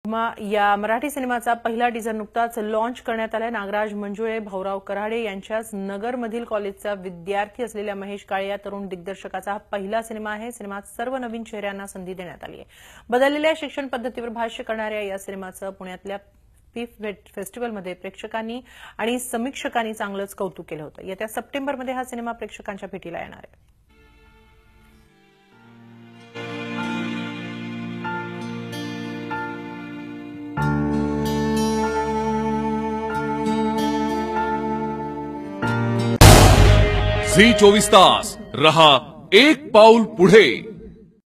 घुमा या मराठी सिनेमाचा पहिला टीझर नुकताच लॉन्च करण्यात आलाय। नागराज मंजुळे, भाऊराव कराडे यांच्याच नगरमधील कॉलेजचा विद्यार्थी असलेल्या महेश काळे या तरुण दिग्दर्शकाचा हा पहिला सिनेमा आहे। सिनेमात सर्व नवीन चेहऱ्यांना संधी देण्यात आली आहे। बदललेल्या शिक्षण पद्धतीवर भाष्य करणाऱ्या या सिनेमाचं पुण्यातल्या फेस्टिवलमध्ये प्रेक्षकांनी आणि समीक्षकांनी चांगलंच कौतुक केलं होतं। येत्या सप्टेंबरमध्ये हा सिनेमा प्रेक्षकांच्या भेटीला येणार आहे। झी 24 तास रहा एक पाऊल पुढे।